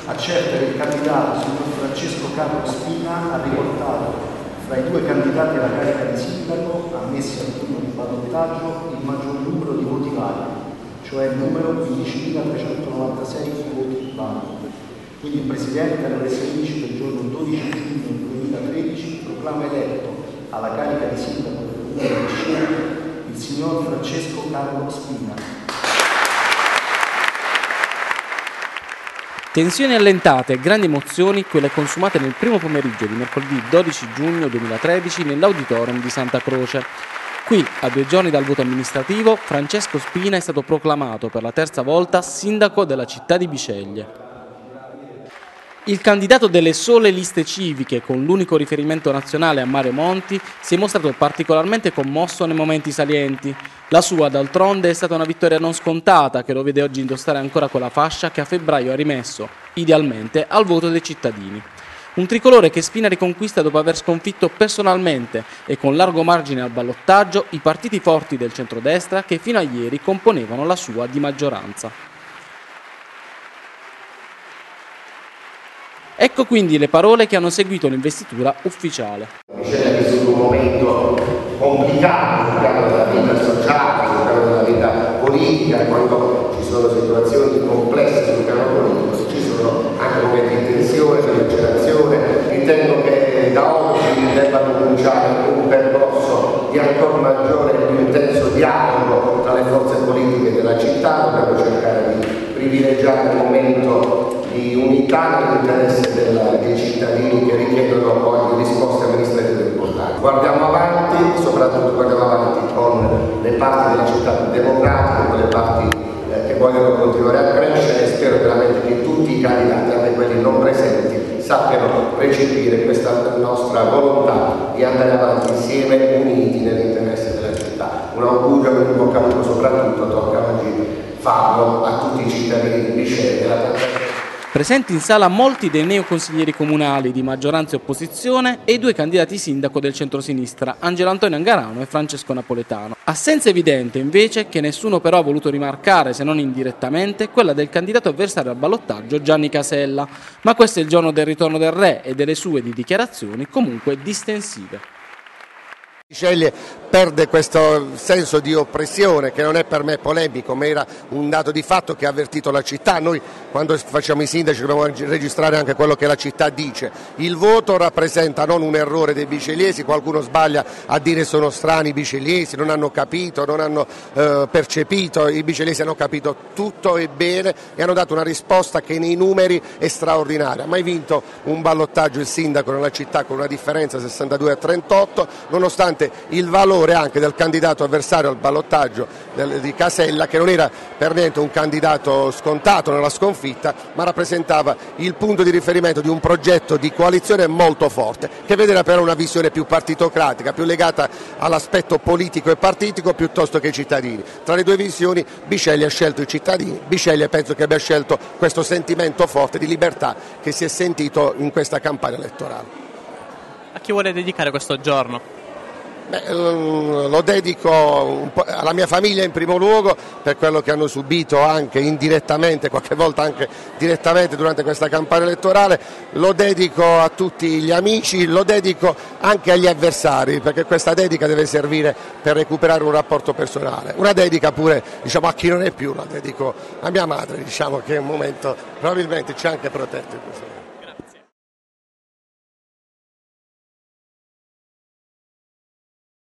accerta che il candidato, signor Francesco Carlo Spina, ha riportato fra i due candidati alla carica di sindaco, ammessi al turno di ballottaggio, il maggior numero di voti validi, cioè il numero 15.396 voti validi. Quindi il Presidente alle ore 16 del giorno 12 giugno 2013 proclama eletto alla carica di sindaco del Comune di Bisceglie il signor Francesco Carlo Spina. Tensioni allentate e grandi emozioni quelle consumate nel primo pomeriggio di mercoledì 12 giugno 2013 nell'Auditorium di Santa Croce. Qui, a 2 giorni dal voto amministrativo, Francesco Spina è stato proclamato per la terza volta sindaco della città di Bisceglie. Il candidato delle sole liste civiche, con l'unico riferimento nazionale a Mario Monti, si è mostrato particolarmente commosso nei momenti salienti. La sua, d'altronde, è stata una vittoria non scontata che lo vede oggi indossare ancora quella fascia che a febbraio ha rimesso, idealmente, al voto dei cittadini. Un tricolore che Spina riconquista dopo aver sconfitto personalmente e con largo margine al ballottaggio i partiti forti del centrodestra che fino a ieri componevano la sua di maggioranza. Ecco quindi le parole che hanno seguito l'investitura ufficiale. Bisceglie ha vissuto un momento complicato sul piano della vita sociale, sul piano della vita politica, quando ci sono situazioni complesse sul piano politico, ci sono anche momenti di tensione, di accelerazione. Ritengo che da oggi debba cominciare un percorso di ancora maggiore e più intenso dialogo tra le forze politiche della città. Dobbiamo cercare di privilegiare il momento di unità nell'interesse dei cittadini che richiedono poi risposte amministrative importanti. Guardiamo avanti, soprattutto guardiamo avanti con le parti della città più democratiche, con le parti che vogliono continuare a crescere, e spero veramente che tutti i candidati, anche quelli non presenti, sappiano recepire questa nostra volontà di andare avanti insieme, uniti nell'interesse della città. Un augurio e un bocca al lupo soprattutto tocca oggi farlo a tutti i cittadini di Bisceglie. Presenti in sala molti dei neoconsiglieri comunali di maggioranza e opposizione e i 2 candidati sindaco del centrosinistra, Angelo Antonio Angarano e Francesco Napoletano. Assenza evidente invece, che nessuno però ha voluto rimarcare, se non indirettamente, quella del candidato avversario al ballottaggio Gianni Casella. Ma questo è il giorno del ritorno del re e delle sue di dichiarazioni comunque distensive. Bisceglie perde questo senso di oppressione che non è per me polemico, ma era un dato di fatto che ha avvertito la città. Noi quando facciamo i sindaci dobbiamo registrare anche quello che la città dice. Il voto rappresenta non un errore dei biscegliesi, qualcuno sbaglia a dire sono strani i biscegliesi, non hanno capito, non hanno percepito, i biscegliesi hanno capito tutto e bene e hanno dato una risposta che nei numeri è straordinaria. Mai vinto un ballottaggio il sindaco nella città con una differenza 62-38, nonostante il valore anche del candidato avversario al ballottaggio di Casella, che non era per niente un candidato scontato nella sconfitta, ma rappresentava il punto di riferimento di un progetto di coalizione molto forte, che vedeva però una visione più partitocratica, più legata all'aspetto politico e partitico piuttosto che ai cittadini. Tra le 2 visioni Bisceglie ha scelto i cittadini, Bisceglie penso che abbia scelto questo sentimento forte di libertà che si è sentito in questa campagna elettorale. A chi vuole dedicare questo giorno? Lo dedico alla mia famiglia in primo luogo per quello che hanno subito anche indirettamente, qualche volta anche direttamente durante questa campagna elettorale, lo dedico a tutti gli amici, lo dedico anche agli avversari, perché questa dedica deve servire per recuperare un rapporto personale. Una dedica pure a chi non è più, la dedico a mia madre, che è un momento probabilmente ci ha anche protetto in questo momento.